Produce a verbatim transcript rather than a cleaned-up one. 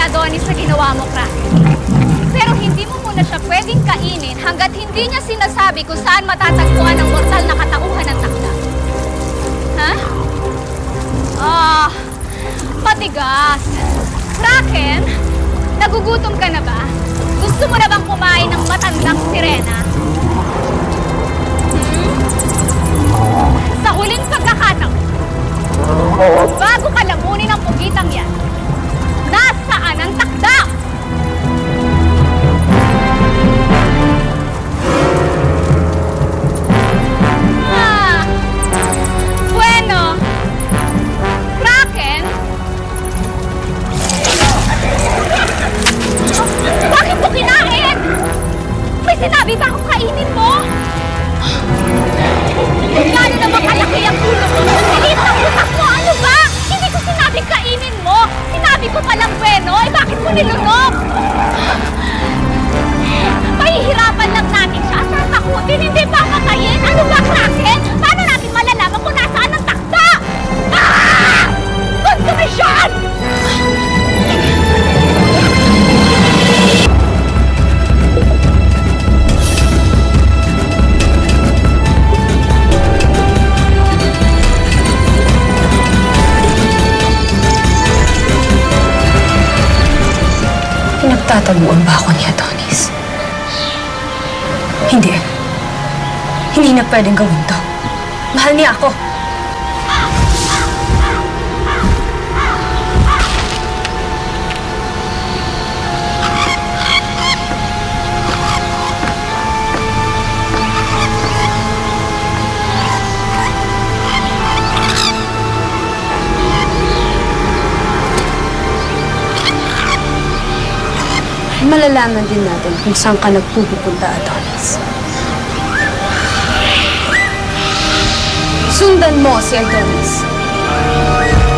Adonis sa ginawa mo, Kraken. Pero hindi mo muna siya pwedeng kainin hanggat hindi niya sinasabi kung saan matatagpuan ang mortal na katauhan ng Takda. Ha? Ah, matigas. Kraken, nagugutom ka na ba? Gusto mo na bang kumain ng matandang sirena? Hmm? Sa huling pagkakataon, bago ka lamunin ang pugitang yan, nasaan ang Takda? Ah, bueno. Kraken? Bakit mo kinain? May sinabi ba akong kainin mo? Lalo na makalaki ang ulo mo. Silit ang utak mo. Ano ba? Hindi ko sinabing kainin mo. Sinabi ko palang bueno. Eh, bakit mo nilunok? Mahihirapan lang natin siya. Sasakudin, hindi pa patayin. Ano ba, Kraken? Paano natin malalaman kung nasaan ang Takda? Ah! Konsumisyon! Pinagtataguan ba ako ni Adonis? Hindi. Hindi na pwedeng gawin to. Mahal niya ako. Malalaman din natin kung saan ka nagpupunta, Adonis. Sundan mo si Adonis.